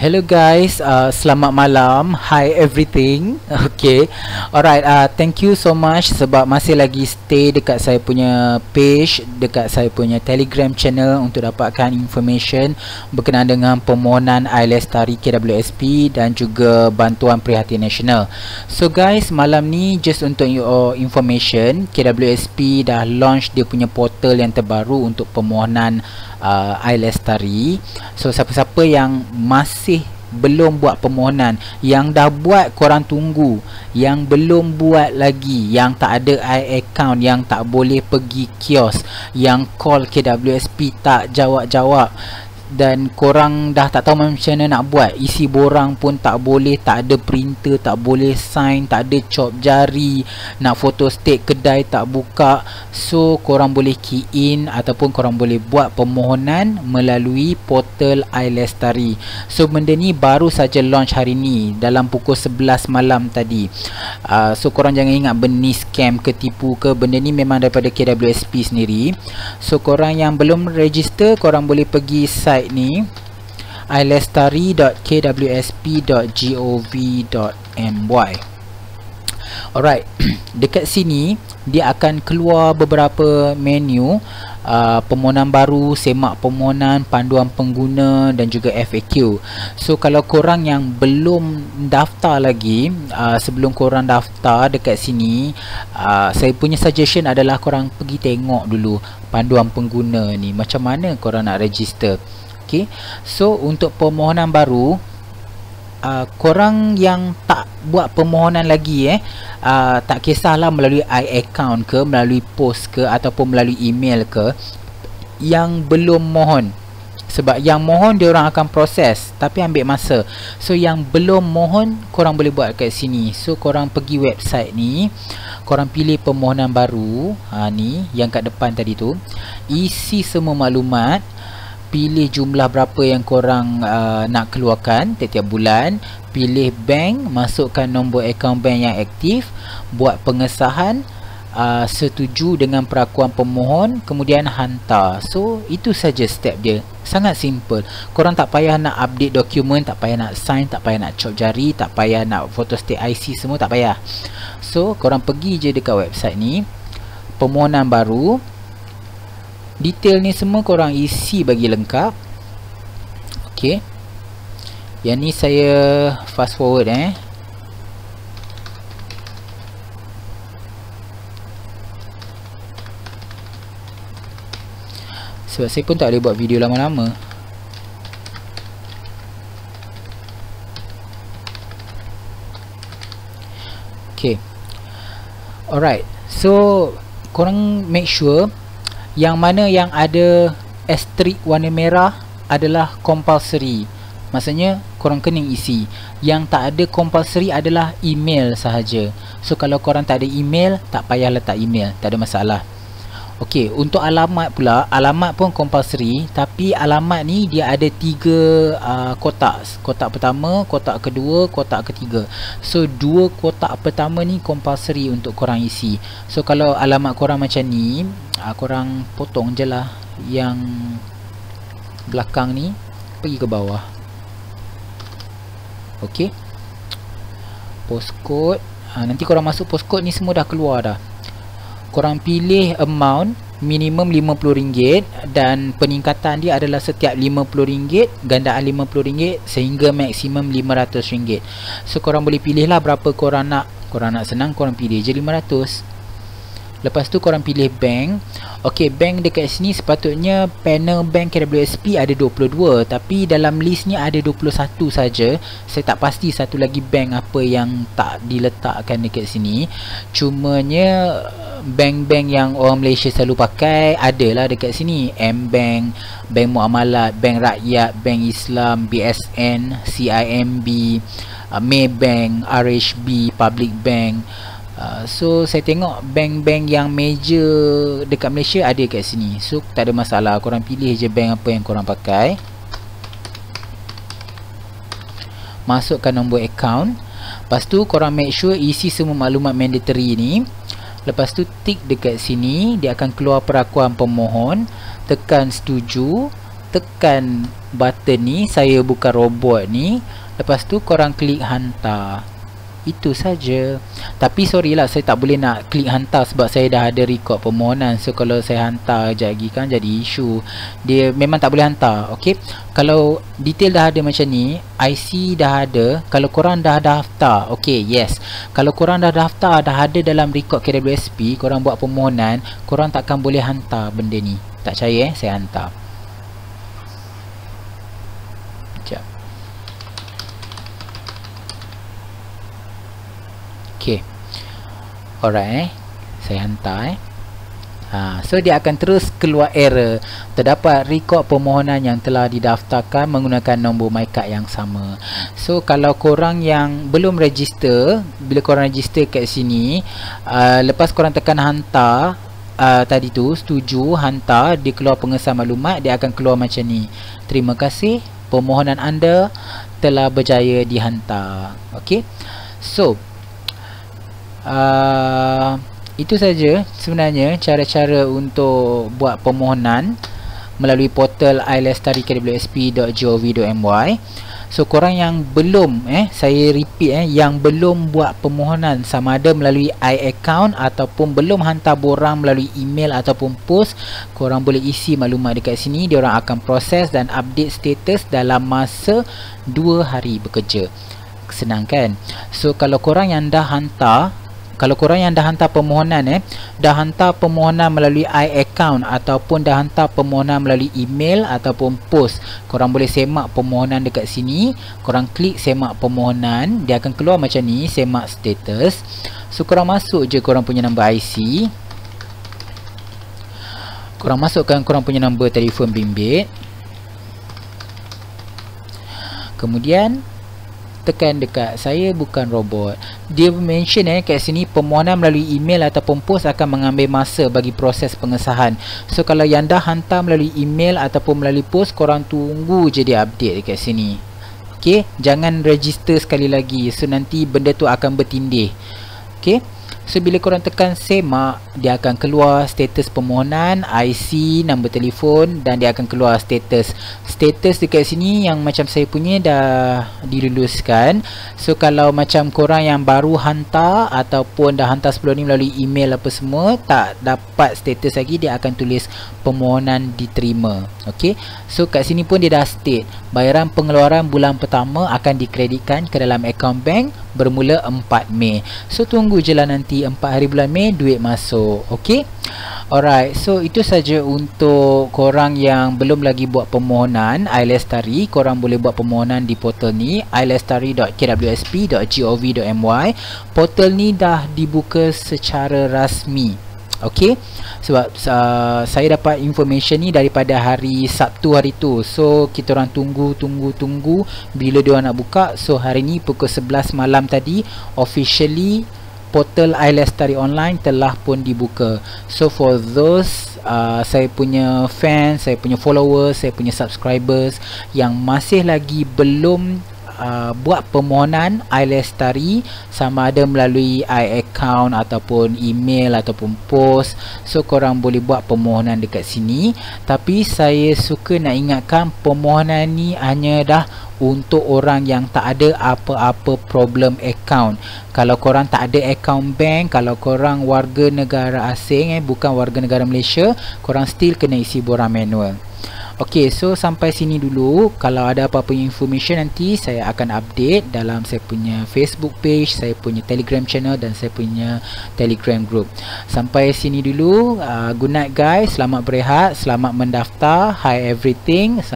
Hello guys, selamat malam. Hi everything. Okay, alright. Thank you so much sebab masih lagi stay dekat saya punya page, dekat saya punya Telegram channel untuk dapatkan information berkenaan dengan permohonan iLestari KWSP dan juga bantuan Prihatin Nasional. So guys, malam ni just untuk your information, KWSP dah launch dia punya portal yang terbaru untuk permohonan iLestari. So siapa-siapa yang masih belum buat permohonan, yang dah buat korang tunggu, yang belum buat lagi, yang tak ada account, yang tak boleh pergi kios, yang call KWSP tak jawab-jawab, dan korang dah tak tahu macam mana nak buat, isi borang pun tak boleh, tak ada printer, tak boleh sign, tak ada cop jari, nak photostat kedai tak buka. So korang boleh key in ataupun korang boleh buat permohonan melalui portal iLestari. So benda ni baru saja launch hari ni dalam pukul 11 malam tadi. So korang jangan ingat benda ni scam ke tipu ke, benda ni memang daripada KWSP sendiri. So korang yang belum register, korang boleh pergi site ni ilestari.kwsp.gov.my. Alright, dekat sini dia akan keluar beberapa menu, permohonan baru, semak permohonan, panduan pengguna dan juga FAQ. So kalau korang yang belum daftar lagi, sebelum korang daftar dekat sini, saya punya suggestion adalah korang pergi tengok dulu panduan pengguna ni, macam mana korang nak register. Okay, so untuk permohonan baru, korang yang tak buat permohonan lagi, tak kisahlah melalui iAccount ke, melalui post ke, ataupun melalui email ke, yang belum mohon, sebab yang mohon diorang akan proses tapi ambil masa. So yang belum mohon, korang boleh buat kat sini. So korang pergi website ni, korang pilih permohonan baru, ni yang kat depan tadi tu, isi semua maklumat, pilih jumlah berapa yang korang nak keluarkan tiap-tiap bulan, pilih bank, masukkan nombor akaun bank yang aktif, buat pengesahan, setuju dengan perakuan pemohon, kemudian hantar. So itu saja step dia, sangat simple. Korang tak payah nak update dokumen, tak payah nak sign, tak payah nak cop jari, tak payah nak photostat IC, semua tak payah. So korang pergi je dekat website ni, permohonan baru, detail ni semua korang isi bagi lengkap. Ok, yang ni saya fast forward sebab saya pun tak boleh buat video lama-lama. Ok, alright, so korang make sure yang mana yang ada asterisk warna merah adalah compulsory, maksudnya korang kena isi. Yang tak ada compulsory adalah email sahaja. So kalau korang tak ada email, tak payah letak email, tak ada masalah. Ok, untuk alamat pula, alamat pun compulsory, tapi alamat ni dia ada 3 kotak. Kotak pertama, kotak kedua, kotak ketiga. So 2 kotak pertama ni compulsory untuk korang isi. So kalau alamat korang macam ni, korang potong je lah yang belakang ni, pergi ke bawah. Ok, postcode, nanti korang masuk postcode ni semua dah keluar dah. Korang pilih amount, minimum RM50 dan peningkatan dia adalah setiap RM50, gandaan RM50 sehingga maksimum RM500. So korang boleh pilih lah berapa korang nak. Korang nak senang, korang pilih je 500. Lepas tu korang pilih bank. Ok, bank dekat sini sepatutnya panel bank KWSP ada 22, tapi dalam list ni ada 21 saja. Saya tak pasti satu lagi bank apa yang tak diletakkan dekat sini. Cumanya bank-bank yang orang Malaysia selalu pakai adalah dekat sini. M-Bank, Bank Muamalat, Bank Rakyat, Bank Islam, BSN, CIMB, Maybank, RHB, Public Bank. So saya tengok bank-bank yang major dekat Malaysia ada kat sini. So tak ada masalah, korang pilih je bank apa yang korang pakai, masukkan nombor akaun. Lepas tu korang make sure isi semua maklumat mandatory ni. Lepas tu tick dekat sini, dia akan keluar perakuan pemohon, tekan setuju. tekan button ni, saya bukan robot ni, lepas tu korang klik hantar. Itu saja. Tapi sorry lah, saya tak boleh nak klik hantar sebab saya dah ada record permohonan. So kalau saya hantar sekejap lagi kan jadi isu. Dia memang tak boleh hantar. Okay, kalau detail dah ada macam ni, IC dah ada, kalau korang dah daftar, okay, yes, kalau korang dah daftar, dah ada dalam record KWSP, korang buat permohonan, korang takkan boleh hantar benda ni. Tak percaya saya hantar. Sekejap. Okay, alright, saya hantar so dia akan terus keluar error, terdapat rekod permohonan yang telah didaftarkan menggunakan nombor MyCard yang sama. So kalau korang yang belum register, bila korang register kat sini, lepas korang tekan hantar, tadi tu setuju, hantar, dia keluar pengesahan maklumat, dia akan keluar macam ni: terima kasih, permohonan anda telah berjaya dihantar. Okay, so itu saja sebenarnya cara-cara untuk buat permohonan melalui portal ilestari.kwsp.gov.my. So korang yang belum, saya repeat, yang belum buat permohonan sama ada melalui iAccount ataupun belum hantar borang melalui email ataupun post, korang boleh isi maklumat dekat sini. Diorang akan proses dan update status dalam masa 2 hari bekerja. Senang kan? So kalau korang yang dah hantar, permohonan, dah hantar permohonan melalui iAccount ataupun dah hantar permohonan melalui email ataupun post, korang boleh semak permohonan dekat sini. Korang klik semak permohonan, dia akan keluar macam ni, semak status. So korang masuk je korang punya nombor IC, korang masukkan korang punya nombor telefon bimbit, kemudian tekan dekat saya bukan robot. Dia mention kat sini permohonan melalui email ataupun post akan mengambil masa bagi proses pengesahan. So kalau yang dah hantar melalui email ataupun melalui post, korang tunggu je dia update dekat sini. Okay, jangan register sekali lagi, so nanti benda tu akan bertindih. Okay, so bila korang tekan semak, dia akan keluar status permohonan, IC, nombor telefon, dan dia akan keluar status dekat sini yang macam saya punya dah diluluskan. So kalau macam korang yang baru hantar ataupun dah hantar sebelum ni melalui email apa semua, tak dapat status lagi, dia akan tulis permohonan diterima. Okay, so kat sini pun dia dah state bayaran pengeluaran bulan pertama akan dikreditkan ke dalam akaun bank bermula 4 Mei. So tunggu je lah nanti 4 hari bulan Mei duit masuk. Okay, alright, so itu saja untuk korang yang belum lagi buat permohonan iLestari. Korang boleh buat permohonan di portal ni, ilestari.kwsp.gov.my. Portal ni dah dibuka secara rasmi. Okay, sebab saya dapat information ni daripada hari Sabtu hari tu. So kita orang tunggu bila dia nak buka. So hari ni pukul 11 malam tadi, officially portal iLestari online telah pun dibuka. So for those saya punya fans, saya punya followers, saya punya subscribers yang masih lagi belum buat permohonan iLestari, sama ada melalui iAccount ataupun email ataupun post, so korang boleh buat permohonan dekat sini. Tapi saya suka nak ingatkan, permohonan ni hanya dah untuk orang yang tak ada apa-apa problem account. Kalau korang tak ada account bank, kalau korang warga negara asing, bukan warga negara Malaysia, korang still kena isi borang manual. Ok, so sampai sini dulu. Kalau ada apa-apa information nanti saya akan update dalam saya punya Facebook page, saya punya Telegram channel dan saya punya Telegram group. Sampai sini dulu. Good night guys, selamat berehat, selamat mendaftar. Hi everything.